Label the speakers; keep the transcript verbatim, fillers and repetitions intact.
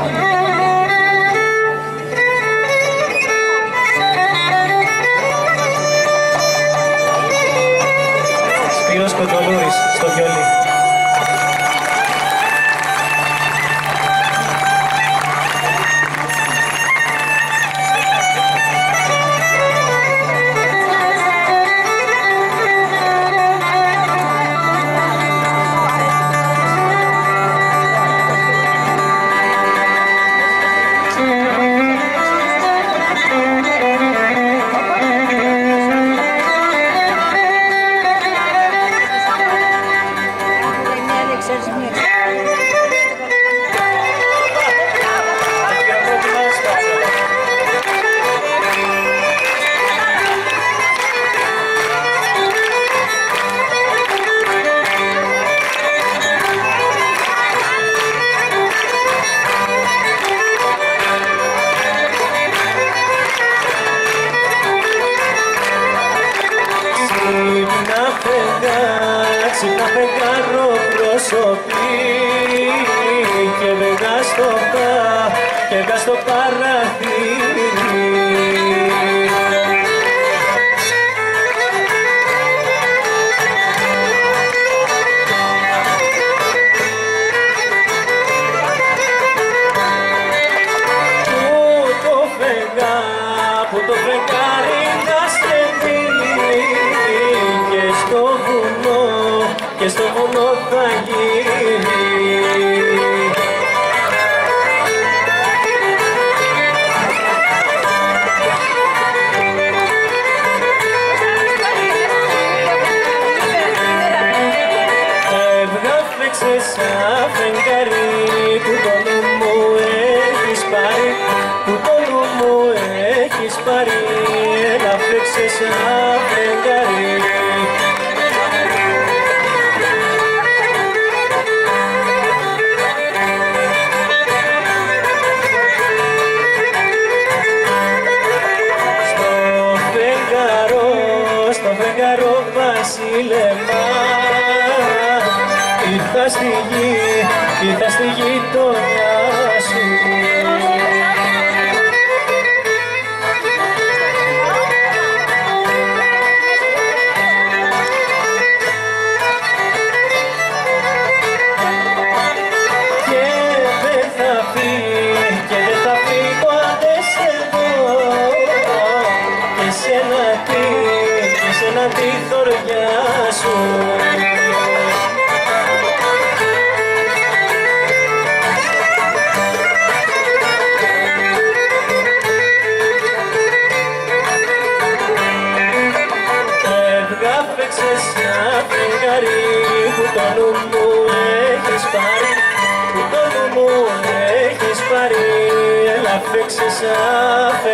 Speaker 1: Σπύρος Κοντολούρης στο βιολί.
Speaker 2: Ξύπνα φεγγάρο προσωπή και βεγά στο πα, και βεγά στο παραθύρι. Πού το φεγγά, πού το φεγγάρι να σε δει και στο βουνό, και στο βουνό θα γίνει. Έβγαφεξε σαν φεγγάρι που το νου μου έχεις πάρει, που το νου μου έχεις πάρει. Έλα φέξε σαν φεγγάρι. Φεγγαρό βασίλεμα, ήρθα στη γη, ήρθα στη γειτονιά σου. Και δεν θα φύγει, και δεν θα φύγω αν δεν σε δω, και σένα τι, να τη θωριά σου. Έβγαφεξε σαν φεγγάρι που το νου μου έχεις πάρει, που το νου μου έχεις πάρει. Έλα φέξε σαν